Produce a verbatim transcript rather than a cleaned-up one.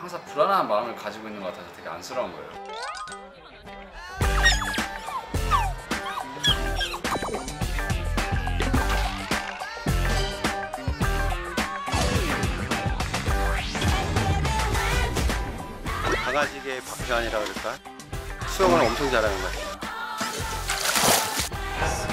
항상 불안한 마음을 가지고 있는 것 같아서 되게 안쓰러운 거예요. 강아지계 박태환이라 그럴까? 수영을 엄청 잘하는 것 같아요.